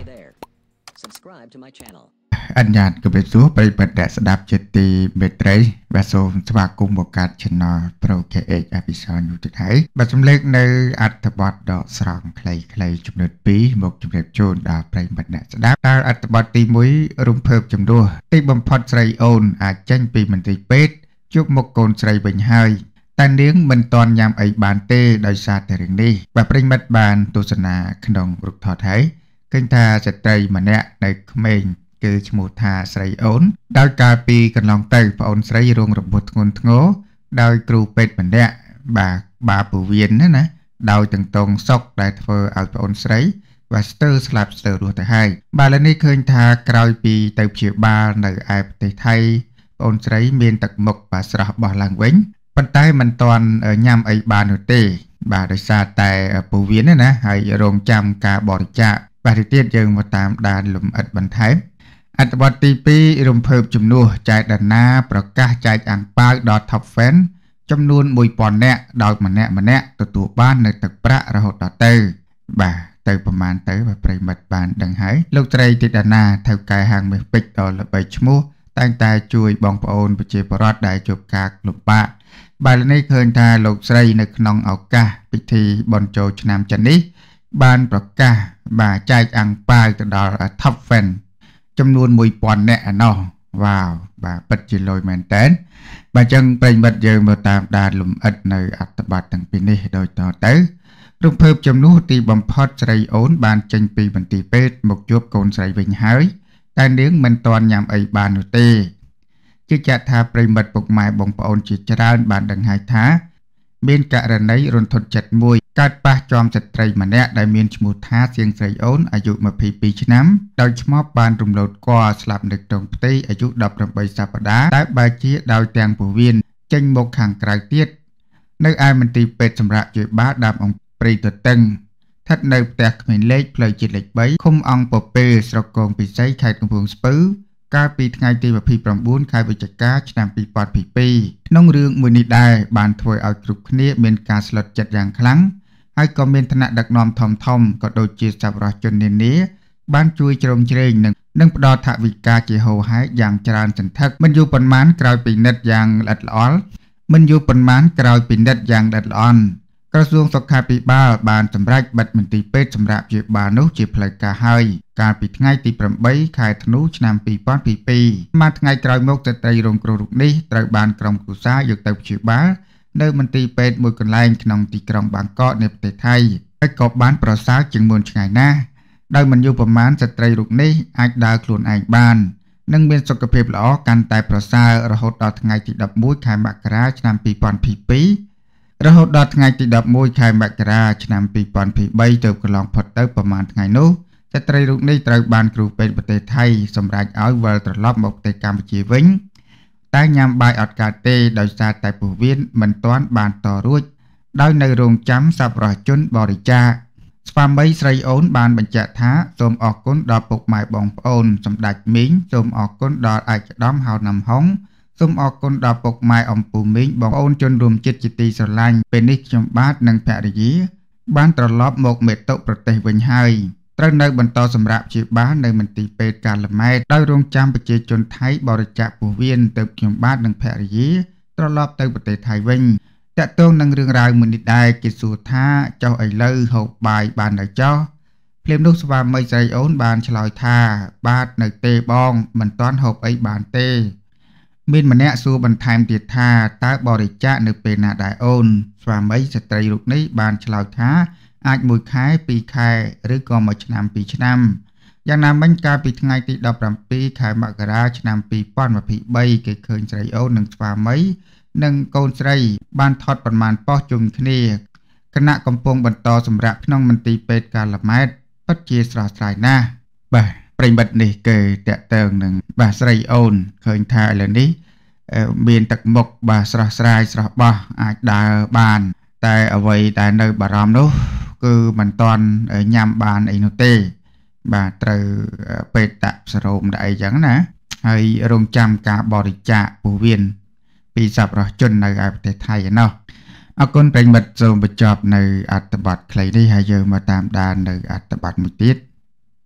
อันยานก็เป็นสู้ไปเปิดแดดสดับเจตีเบตรย์แบบโซนสวากุมบกัดชนะโปรเคเอกอภิชานอยู่ที่ไหนแบบสำเร็จในอัตบดดอกสร้างใครจุดเนิดปีบกจุดเด็บโจนดาวไปเปิดแดดสดับดาวอัตบดตีมุ้ยรุ่มเพิ่มจำนวนตีบอมพอดไซโอนอาจจังปีมันตีเป็ดจุกมกโกนไซเป็นไฮแต่เลี้ยงมันตอนยามไอบานเต้โดยซาแต่เรื่องนี้แบบปริมัดบานตุสนาขนมรุกทอไทยขึ้นทาจะไตรมันเนี่ยในเขมรคือชมูทาไซโอนดาวกาปีกันลองเตยพระอนไซรงระบบงนทงโง่ดาวครูเป็ดมันเนี่ยบาปูเวียนนะดาวตรงซอกได้เฟอร์เอาพระอนไซว่าสเตอร์สลับสเตอร์รัวแต่ให้บาลนี้เคยทากราวปีเติบเฉียบาในไอประเทศไทยพระอนไซเมียนตักหมกบาสระบาลังเว้นปัจจัยมันตอนยำไอบานเตบาดซาแต่ปูเวียนนะให้โรงจำกาบริจาบาริเตียยังมาตามดานลมอัดบันไทยอัตบัตตีปีรวมเพิ่มจำนวนใจดันนาประกาศใจอ่างปากดอทท็อปแฟนจำนวนมวยปอนแนะดาวมันแนะตัวบ้านในตึกประระหดต่อเตอบ่าเตอประมาณเตอแบบปริมาณบานดังหายลูกใจติดดันนาเท่ากายห่างเมื่อปิดต่อระเบิดชมูตั้งแต่ช่วยบองปอนไปเจปรอดได้จบกากหลุมปะบาลนี้เคยทาลูกใจในขนองเอากะพิธีบอลโจชนามจันนี้บานประกาศบ่าใจอ่างปากดอท็อปแฟนจำนวนมวยปอนเนี่ยนอว้าวบาปัจจิโลยแมนเตนบาจังเป็นบัดเยมาตามดานลุมอัดในอัตบัตตั้งปีนี้โดยต่อเตอรูปเพิ่มจำนวนตีบอมพอดไซโอนบานจังปีบันตีเป็ดหมกยุบโกนไซวิญหายแต่เลี้ยงมันตอนยามไอบานอุเตจึงจะทาปริมัดปกไม้บองปอนจิจารานบานดังหายท้าเมียนกะระไนรนทดจัดมวยการปะจอมจัดไตรมันเนี่ยได้เมียนชมูท้าเสียงไซโอนอายุมาปีชน้ำโดยชมอบบานรุมโหลดกว่าสลับเด็กตรงตีอายุดับระเบิดสัปดาห์ได้บาจีดาวแตงผู้เวียนเจงบกขังกลายเตี้ยในไอมันตีเป็ดสำหรับเจ็บบ้าดำองปรีตัวตึงทัดในแตกเหม็นเล็กเพลย์จิตเล็กใบคุมองปเปสระกงปีไซไข่กำพงสปื้กาปีไงตีแบบพีปรำบุญคายวิจการชนะปีปอดปีน้องเรื่องมือนิได้บานถวยเอากรุบเนี้ยเมียนการสลดจัดอย่างครั้งให้ก็เมียนธนาดักนอมทอมก็โดยจีสับรอจนเนี้ยบ้านช่วยจรมเจริญหนึ่งปดอถวิกาเจโฮหายอย่างจรานสันทักมันอยู่ปนมันกลายปีนัดอย่างลัดล้อมันอยู่ปนมันกลายปีนัดอย่างลัดล้อนกระทรวงสุขาภิบาลบานสำรับบัตรมันตีเป็ดสำหรับเจ็บบานุเจ็บพลายกาให้การปิดไงตีปรำใบขายธนูชนามปีป้อนปีมาไงกลายมกจะไตรรงกรุกนี้ไตรบานกรองกุศลอยู่เติบเจ็บบาเนื้อมันตีเป็ดมวยกันแรงขนมตีกรองบางก้อในประเทศไทยไอ้กบบ้านประสาจึงมวลไงหน้าโดยมันอยู่ประมาณจะไตรรุกนี้อาจดาวกลุ่นไอ้บ้านนึ่งเป็นสุขภาพล้อกันแต่ประสาระหดต่อไงตีดับมุ้ยขายมากระชนามปีป้อนปีระหดดอดไงติดดับมวยขายมกราชนำปีปอนปีใบเติบกระลองพอดเติบประมาณไงนู้จะไตรลุกนี้ไตรบานครูเป็นประเทศไทยสำหรับเอาเวลตลอดหมกเตกรรมจีวิ้งแต่ยามใบอดกาเตโดยซาแต่ผู้เวียนมันต้อนบานต่อรุ่ยโดยในโรงจำสับรอจุนบริจาสฟาร์มใบไซโอนบานบรรจัท้าสมออกก้นดอกปกหมายบองโอนสำดักมิ้งสมออกก้นดอกไอจะด้อมเฮานำห้องสมออกคนดาวปกไม้อมปูมิงบอกโอนจนรวมจิตจิตีสลายเป็นนิจมบาทนังแผลยีบ้านตลอดหมกเมตโตประเทศวิญญาณตระในบรรทอสำหรับชีบ้านในมันตีเป็ดการละไม้ได้รวมจำประเจจนไทยบริจาคผู้เวียนเติบจมบาทนังแผลยีตลอดเติบประเทศไทยวิญจะต้องนังเรื่องราวมือนิดได้กิสูท่าเจ้าไอเลอหกใบบานในเจ้าเพลมลูกสวาไม่ใจโอนบานฉลอยท่าบาทในเตบองมันต้อนหกไอบานเตมินมันเนะสู้บรรทายติดท่าตาบริจาคในเป็นนาได้โอนสวามัยสตรีลูกนี้บานฉลาวท้าอาจมวยคายปีคายหรือกอมาชนามปีชนามอย่างนำบรรกาปีไงติดดอกรำปีขายมกราชนามปีป้อนมาปีใบเกิดเคยสตรีโอนหนึ่งสวามัยหนึ่งโกนสตรีบานทอดประมาณป้อจุ่มคณีคณะกำปงบรรทอสำหรับน้องมันตีเป็ดการละไม้ปัจเจสระสายหน้าบ่ปริบัตินี่เกิดแต่เติงหนึ่งบาสไรโอนเคยทายเหล่านี้เมียนตักหมกบาสระสายสระบ่อาจดาบานแต่เอาไว้แต่ในบารามนู้คือมันตอนยำบานไอโนเต้บาเตอเป็ดตะสโรมได้ยังนะให้โรงจำการบริจาคผู้เวียนปีสับรอจนในประเทศไทยเนาะเอาคนเป็นบัตรโจมประจอบในอัตบัตรใครได้ให้เยอะมาตามดานในอัตบัตรมุติด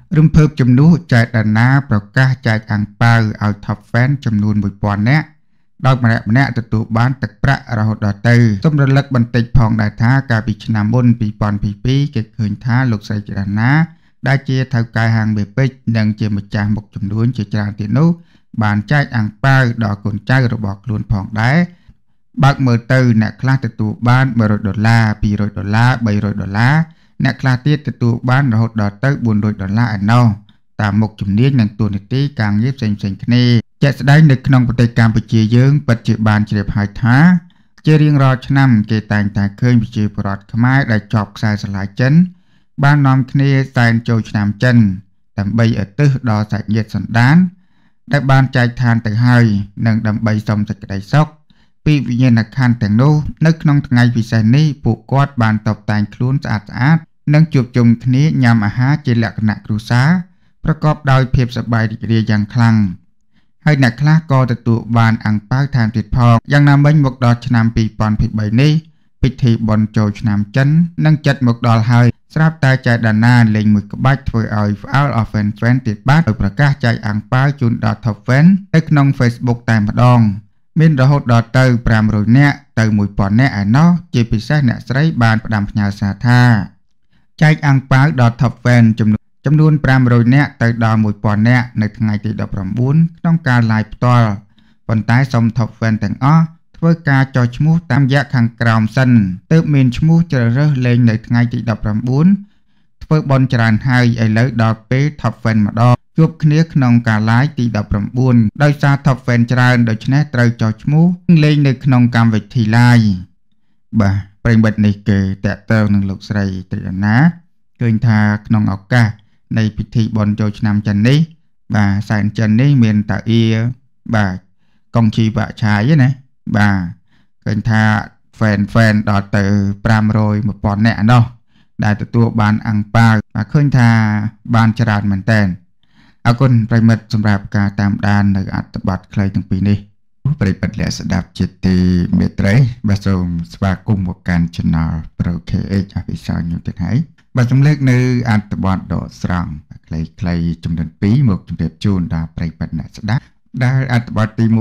រំភើបជំនួសចែកដាណាប្រកាសចែកអាំងប៉ាវឲ្យ Top Fan ចំនួន 1000 នាក់ដោយម្នាក់ទទួលបានទឹកប្រាក់រហូតដល់ទៅសូមរលឹកបន្តិចផងដែរថាកាលពីឆ្នាំមុន2022គេឃើញថាលោកស្រីចដាណាដែលជាថៅកែហាងមេពេជ្រនិងជាម្ចាស់មុខចំនួនជាច្រើនទៀតនោះបានចែកអាំងប៉ាវដល់កូនចៅរបស់ខ្លួនផងដែរបើកមើលទៅអ្នកខ្លះទទួលបាន$100 $200 $300 អ្នកខ្លះទៀតទទួលបានរហូតដល់ទៅ$400 ឯណោះតាមមុខជំនាញនិងតួនាទីការងារផ្សេងៗគ្នាជាក់ស្ដែងនៅក្នុងប្រទេសកម្ពុជាយើងពិតជាបានជ្រាបហើយថាជារៀងរាល់ឆ្នាំគេតែងតែឃើញប្រជាពលរដ្ឋខ្មែរដែលជាប់ខ្សែស្រឡាយចិនបាននាំគ្នាសែនចូលឆ្នាំចិនដើម្បីឧទ្ទិសដល់សាច់ញាតិសន្តានដែលបានចែកឋានទៅហើយនិងដើម្បីសុំសេចក្តីសុខពីវិញ្ញាណក្ខន្ធទាំងនោះនៅក្នុងថ្ងៃពិសេសនេះពួកគាត់បានតុបតែងខ្លួនស្អាតនិងជួបជុំគ្នាញ៉ាំអាហារជាលក្ខណៈគ្រួសារប្រកបដោយភាពសប្បាយរីករាយយ៉ាងខ្លាំងហើយអ្នកខ្លះក៏ទទួលបានអាំងប៉ាវថែមទៀតផងយ៉ាងណាមិញមកដល់ឆ្នាំ2023នេះពិធីបុណ្យចូលឆ្នាំចិននឹងជិតមកដល់ហើយស្រាប់តែចែកដាណាលេងមួយក្បាច់ធ្វើឲ្យផ្អើលអស់ fan trend ទៀតបាទដោយប្រកាសចែកអាំងប៉ាវជូនដល់ Top Fan នៅក្នុង Facebook តែម្ដងមានរហូតដល់ទៅ500នាក់ទៅ1000នាក់ឯណោះជាពិសេសអ្នកស្រីបានផ្ដាំផ្ញើសារថាចែកអាំងប៉ាវដល់ Top Fan ចំនួន500នាក់ទៅដល់1000នាក់នៅថ្ងៃទី19ក្នុងការ live ផ្ទាល់ប៉ុន្តែសូម Top Fan ទាំងអស់ធ្វើការចុះឈ្មោះតាមរយៈខាងក្រោមសិនទើបមានឈ្មោះជ្រើសរើសលេងនៅថ្ងៃទី19ធ្វើបន់ច្រើនហើយឥឡូវដល់ពេល Top Fan ម្ដងជួបគ្នាក្នុងការ live ទី19ដោយសារ Top Fan ច្រើនដូច្នេះត្រូវចុះឈ្មោះលេងនៅក្នុងកម្មវិធី live បាទប្រិមិត្តនេះគេតាក់ទងនឹងលោកស្រីត្រីអាណាឃើញថាក្នុងឱកាសនៃពិធីបុណ្យចូលឆ្នាំចិននេះបាទសែនចិននេះមានតាអ៊ីបាទកុងជីវៈឆាយណាបាទឃើញថា fan ដល់ទៅ500 1000នាក់ណោះដែលទទួលបានអាំងប៉ាវបាទឃើញថាបានច្រើនមែនតើអរគុណប្រិមិត្តសម្រាប់ការតាមដាននៅអត្ថបទខ្លីទាំងពីរនេះប្រិមិត្តអ្នកស្ដាប់ជាទីមេត្រីបាទសូមស្វាគមន៍មកកាន់ Channel Pro KH អភិសាលខ្ញុំទៀតហើយបាទជំលេចនៅអត្ថបទដ៏ស្រង់ខ្លីចំនួន2មកជម្រាបជូនដល់ប្រិមិត្តអ្នកស្ដាប់ដែលអត្ថបទទី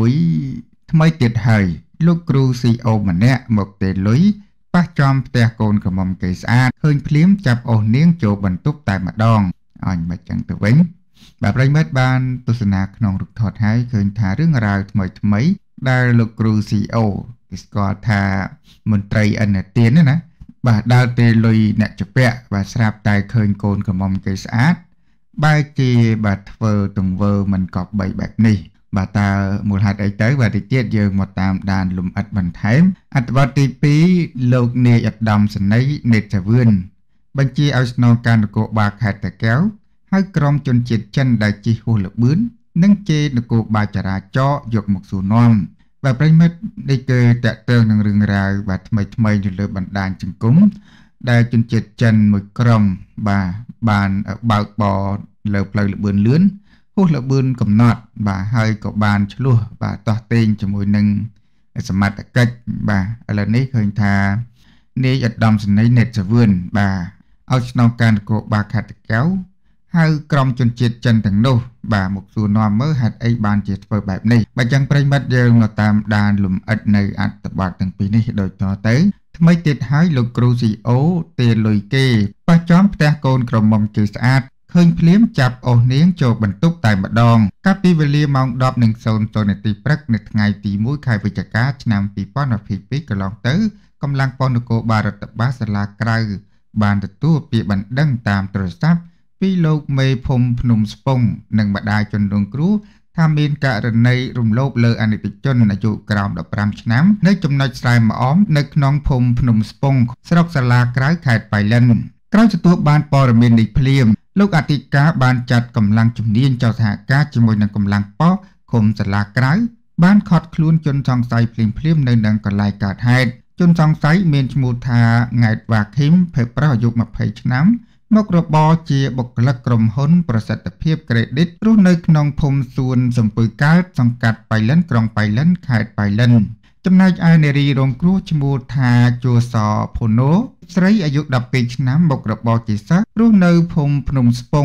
1ថ្មីទៀតហើយលោកគ្រូ CEO ម្នាក់មកទេលុយប៉ះចំផ្ទះកូនក្រមុំគេស្អាតឃើញភ្លាមចាប់អូសនាងចូលបន្ទប់តែម្ដងអញមិនចឹងទៅវិញបាទប្រិមិត្តបានទស្សនាក្នុងរូបថតហើយឃើញថារឿងរ៉ាវថ្មីដែលលោកគ្រូ CEO គេស្គាល់ថាមន្ត្រីឥណទានណាបាទដើរទេលុយអ្នកចពាក់បាទស្រាប់តែឃើញកូនក្រមុំគេស្អាតបែរជាបាទធ្វើទង្វើមិនកប់បីបែបនេះបាទតើមូលហេតុអីទៅបាទតិចទៀតយើងមកតាមដានលំអិតបន្ថែមអត្ថបទទី2លោកនាយឧត្តមសេនីយ៍នេតសាវឿនបញ្ជាឲ្យស្នងការនគរបាលខេត្តតាកែវហើយក្រុមជនជាតិចិនដែលជិះហួសល្បឿននិងជេរនគរបាលចរាចរណ៍យកមកសួរនាំបាទប្រិមិត្តនេះគឺតកតើនឹងរឿងរ៉ាវបាទថ្មីនៅលើបណ្ដាញសង្គមដែលជនជាតិចិនមួយក្រុមបាទបានបើកបរលើផ្លូវល្បឿនលឿនហួសល្បឿនកំណត់បាទហើយក៏បានឆ្លោះបាទតោះតេងជាមួយនឹងសមត្ថកិច្ចបាទឥឡូវនេះឃើញថានាយឧត្តមសេនីយ៍នេតសាវឿនបាទឲ្យស្នងការនគរបាលខេត្តតាកែវហៅក្រុមជនជាតិចិនទាំងនោះបាទមកសួរនាំមើលហេតុអីបានជាធ្វើបែបនេះបើចឹងប្រិមិត្តយើងមកតាមដានលំអិតនៅអត្ថបទទាំងពីរនេះដូចតទៅថ្មីទៀតហើយលោកគ្រូ CEO ទេលុយគេប៉ះចំផ្ទះកូនក្រមុំគេស្អាតឃើញភ្លាមចាប់អូសនាងចូលបន្ទប់តែម្ដងកាលពីវេលាម៉ោង 10:00 នាទីព្រឹកនៅថ្ងៃទី1ខែវិច្ឆិកាឆ្នាំ2022កន្លងទៅកម្លាំងប៉ុស្តិ៍នគរបាលរដ្ឋបាលសាលាក្រៅបានទទួលពាក្យបណ្ដឹងតាមទូរស័ព្ទពីលោកមេភូមិភ្នំស្ពង់និងម្ដាយជនរងគ្រោះថាមានករណីរំលោភលើអនិច្ចជនអាយុក្រោម15ឆ្នាំនៅចំណុចស្រែម្អមនៅក្នុងភូមិភ្នំស្ពង់ស្រុកសាលាក្រៅខេត្តបៃលិនក្រោយទទួលបានព័ត៌មាននេះភ្លាមលោកអធិការបានចាត់កម្លាំងជំនាញចោទសហការជាមួយនឹងកម្លាំងប៉ុស្តិ៍ឃុំសាលាក្រៅបានឃាត់ខ្លួនជនសង្ស័យភ្លាមនៅនឹងកន្លែងកើតហេតុជនសង្ស័យមានឈ្មោះថាង៉ែតវ៉ាឃីមភេទប្រុសអាយុ20ឆ្នាំមុខរបរជាបុគ្គលិកក្រុមហ៊ុនប្រសិទ្ធភាព Credit រស់នៅក្នុងភូមិសួនសំពើកើតសង្កាត់បៃលិនក្រុងបៃលិនខេត្តបៃលិនចំណែកឯនារីរងគ្រោះឈ្មោះថាជួសភូណូស្រីអាយុ12ឆ្នាំមុខរបរជាសិស្សរស់នៅភូមិភ្នំស្ពង់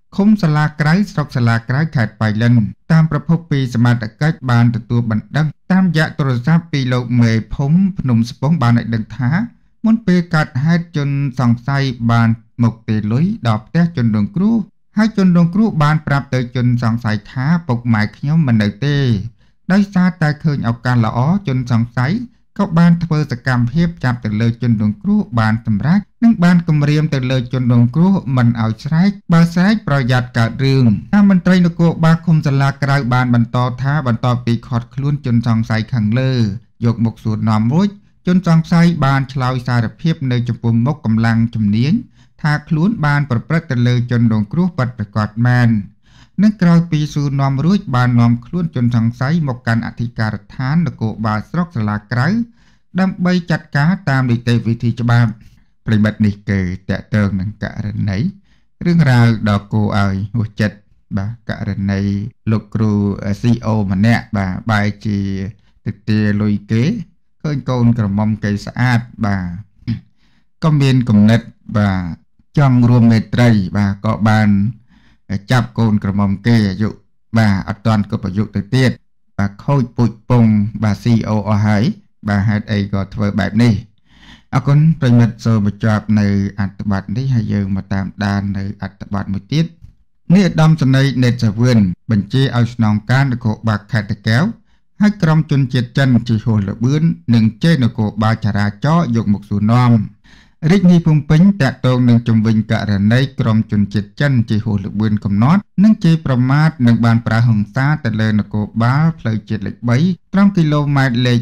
ឃុំសាលាក្រៅស្រុកសាលាក្រៅខេត្តបៃលិនតាមប្រភពពីសមត្ថកិច្ចបានទទួលបណ្ដឹងតាមរយៈទូរស័ព្ទពីលោកមេភូមិភ្នំស្ពង់បានឲ្យដឹងថាមុនពេលកើតហេតុជនសង្ស័យបានមកទេលុយដល់ផ្ទះជនរងគ្រោះហើយជនរងគ្រោះបានប្រាប់ទៅជនសង្ស័យថាពុកម៉ែខ្ញុំមិននៅទេដោយសារតែឃើញឱកាសល្អជនសង្ស័យក៏បានធ្វើសកម្មភាពចាប់ទៅលើជនរងគ្រោះបានសម្រេចនិងបានគំរាមទៅលើជនរងគ្រោះមិនឲ្យស្រែកបើស្រែកប្រយ័ត្នកើតរឿងតាមមន្ត្រីនគរបាលឃុំសាលាក្រៅបានបន្តថាបន្ទាប់ពីឃាត់ខ្លួនជនសង្ស័យខាងលើយកមកសួរនាំរួចជនសង្ស័យបានឆ្លើយសារភាពនៅចំពោះមុខកម្លាំងជំនាញថាខ្លួនបានប្រព្រឹត្តទៅលើជនរងគ្រោះពិតប្រាកដមែននិងក្រោយពីសួរនាំរួចបាននាំខ្លួនជនសង្ស័យមកកាន់អធិការដ្ឋាននគរបាលស្រុកសាលាក្រៅដើម្បីចាត់ការតាមនីតិវិធីច្បាប់ប្រិមិត្តនេះគឺតកតើងនឹងករណីរឿងរ៉ាវដ៏គួរឲ្យហួសចិត្តបាទករណីលោកគ្រូ CO ម្នាក់បាទបែរជាទៅទាលុយគេឃើញកូនក្រមុំគេស្អាតបាទក៏មានគំនិតបាទចង់រួមមេត្រីបាទក៏បានចាប់កូនក្រមុំគេអាយុបាទអត់តាន់គ្រប់អាយុទៅទៀតបាទខូចពុជពងបាទ CO អស់ហើយបាទហេតុអីក៏ធ្វើបែបនេះអរគុណប្រិមិត្តសូមបញ្ចប់នៅអត្ថបទនេះហើយយើងមកតាមដាននៅអត្ថបទមួយទៀតនេះឧត្តមសេនីយ៍នេតសាវឿនបញ្ជាឲ្យស្នងការនគរបាលខេត្តតាកែវឲ្យក្រុមជនជាតិចិនជាហួសល្បឿននិងជេនគរបាលចរាចរណ៍យកមកសួរនាំរាជធានីភ្នំពេញតាក់ទងនឹងជំវិញករណីក្រុមជនជាតិចិនជាហួសល្បឿនកំណត់និងជេរប្រមាថនិងបានប្រើហិង្សាទៅលើនគរបាលផ្លូវជាតិលេខ3ត្រង់គីឡូម៉ែត្រលេខ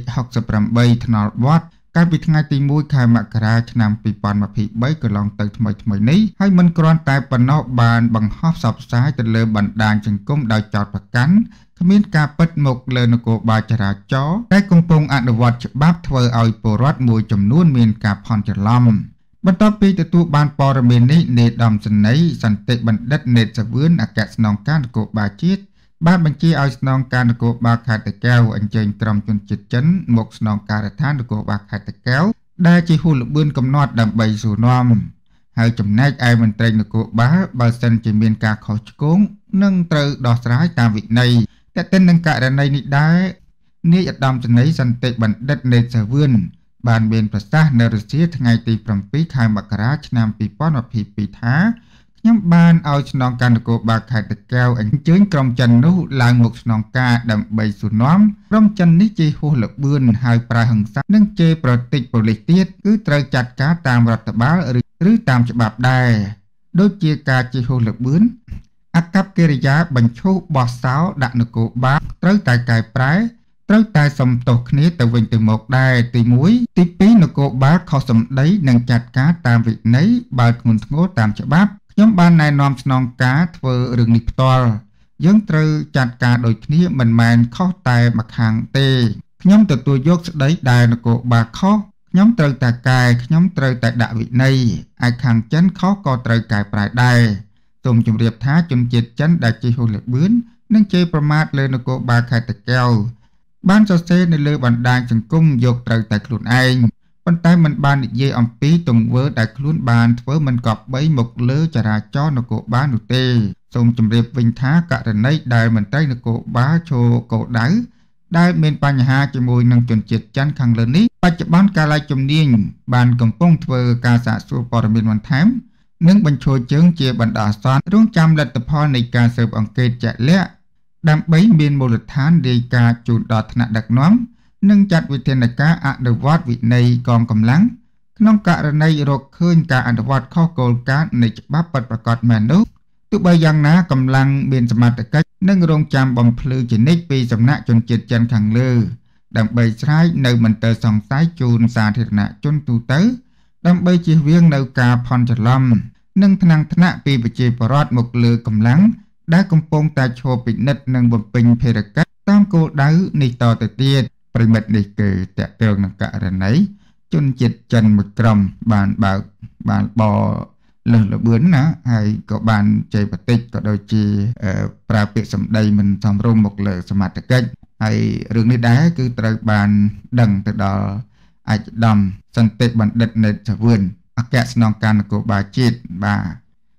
68ថ្នល់វត្តកាលពីថ្ងៃទី1ខែមករាឆ្នាំ2023កន្លងទៅថ្មីនេះហើយមិនគ្រាន់តែប៉ុណ្ណោះបានបង្ហោះផ្សព្វផ្សាយទៅលើបណ្ដាញសង្គមដោយចោទប្រកាន់គ្មានការពិតមកលើនគរបាលចរាចរណ៍ដែលកំពុងអនុវត្តច្បាប់ធ្វើឲ្យពលរដ្ឋមួយចំនួនមានការភ័ន្តច្រឡំបន្ទាប់ពីទទួលបានព័ត៌មាននេះនាយឧត្តមសេនីយ៍សន្តិបណ្ឌិតនេតសាវឿនអគ្គស្នងការនគរបាលជាតិបានបញ្ជាឲ្យស្នងការនគរបាលខេត្តតាកែវអញ្ជើញក្រុមជនជាតិចិនមកស្នងការដ្ឋាននគរបាលខេត្តតាកែវដែលជាហួសល្បឿនកំណត់ដើម្បីសួរនាំហើយចំណែកឯមន្ត្រីនគរបាលបើសិនជាមានការខុសឆ្គងនឹងត្រូវដោះស្រាយតាមវិន័យតែទៅនឹងករណីនេះដែរនាយឧត្តមសេនីយ៍សន្តិបណ្ឌិតនេតសាវឿនបានមានប្រសាសន៍នៅរសៀលថ្ងៃទី7ខែមករាឆ្នាំ2022ថាខ្ញុំបានឲ្យស្នងការនគរបាលខេត្តតាកែវអញ្ជើញក្រុមចិននោះឡើងមកស្នងការដើម្បីសួរនាំក្រុមចិននេះជាហួសល្បឿនហើយប្រើហិង្សានិងជេរប្រតិចប៉ូលីសទៀតគឺត្រូវចាត់ការតាមរដ្ឋបាលឬតាមច្បាប់ដែរដូចជាការជេរហួសល្បឿនអកប្បកិរិយាបញ្ឈប់បោះសោដាក់នគរបាលត្រូវតែកែប្រែត្រូវតែសំទោសគ្នាទៅវិញទៅមកដែរទី1ទី2នគរបាលខុសសម្ដីនិងចាត់ការតាមវិន័យបើធ្ងន់ធ្ងរតាមច្បាប់ខ្ញុំបានណែនាំស្នងការធ្វើរឿងនេះផ្ទាល់យើងត្រូវចាត់ការដូចគ្នាមិនមែនខុសតែម្ខាងទេខ្ញុំទទួលយកស្ដីដែលនគរបាលខុសខ្ញុំត្រូវតែកែខ្ញុំត្រូវតែដាក់វិន័យឯខាងចិនខុសក៏ត្រូវកែប្រែដែរសូមជម្រាបថាជនជាតិចិនដែលជិះហួសល្បឿននិងជេរប្រមាថលើនគរបាលខេត្តតាកែវបានសរសេរនៅលើបណ្ដាញសង្គមយកត្រូវតែខ្លួនឯងប៉ុន្តែមិនបាននិយាយអំពីទង្វើដែលខ្លួនបានធ្វើមិនគប្បីមកលើចរាចរណ៍នគរបាលនោះទេសូមជម្រាបវិញថាករណីដែលមន្ត្រីនគរបាលឈរគោលដៅដែលមានបញ្ហាជាមួយនឹងជនជាតិចិនខាងលើនេះបច្ចុប្បន្នកាល័យជំនាញបានកំពុងធ្វើការសាកសួរព័ត៌មានបន្ថែមនិងបញ្ឈរជើងជាបណ្ដោះអាសន្នរងចាំលទ្ធផលនៃការស៊ើបអង្កេតជាក់លាក់ដើម្បីមានមូលដ្ឋានរាយការណ៍ជូនដល់ថ្នាក់ដឹកនាំនិងចាត់វិធានការអនុវត្តវិន័យកងកម្លាំងក្នុងករណីរកឃើញការអនុវត្តខុសគោលការណ៍នៃច្បាប់ពិតប្រាកដមែននោះទោះបីយ៉ាងណាកម្លាំងមានសមត្ថកិច្ចនិងរងចាំបំភ្លឺជានិច្ចពីសំណាក់ជនជាតិចិនខាងលើដើម្បីស្រាយនៅមន្ទិលសង្ស័យជូនសាធារណជនទូទៅដើម្បីជៀសវាងនៅការភ័ន្តច្រឡំនិងថ្នាក់ពីប្រជាពលរដ្ឋមកលើកម្លាំងដែលកំពុងតែឈរពិនិត្យនិងបំពេញភារកិច្ចតាមគោលដៅនេះតទៅទៀតប្រិមិត្តនេះគឺតកតើងនឹងករណីជនជាតិចិនមួយក្រុមបានបើកបានបលើសល្បឿនណាហើយក៏បានជ័យប្រតិចក៏ដូចជាប្រើពាក្យសម្ដីមិនសមរម្យមកលើសមត្ថកិច្ចហើយរឿងនេះដែរគឺត្រូវបានដឹងទៅដល់ឯកឧត្តមសន្តិបណ្ឌិតនេតសាវឿនអគ្គស្នងការនគរបាលជាតិបាទ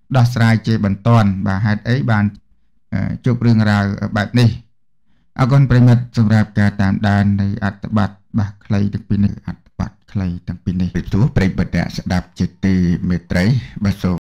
ដោះស្រាយជាបន្ទាន់បាទហេតុអីបានជួបរឿងរ៉ាវបែបនេះអរគុណប្រិមិត្តសម្រាប់ការតាមដាននៃអត្ថបទបាទខ្លីទាំងពីរនេះអត្ថបទខ្លីទាំងពីរនេះពីព្រោះប្រិមិត្តស្ដាប់ជាទីមេត្រីបាទ